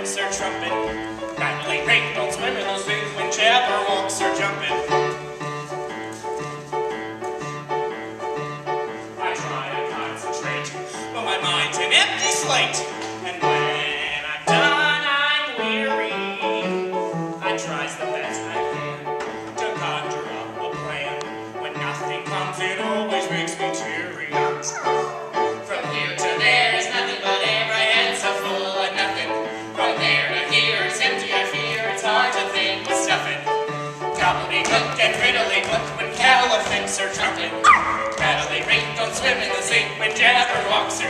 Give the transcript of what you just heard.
cowlifts are trumping. Rattling rain don't swim in those things when jabberwocks are jumping. I try to concentrate, but my mind's an empty slate. And when I'm done, I'm weary. I tries the best I can to conjure up a plan. When nothing comes, it always makes me teary. From here to there is nothing but air. My head's so full of nothing. From there to here it's empty, I fear. It's hard to think with stuffing. Gobbledygook and riddly-book when cowlifts are trumping. Rattly rink don't swim in the sink when jabberwocks are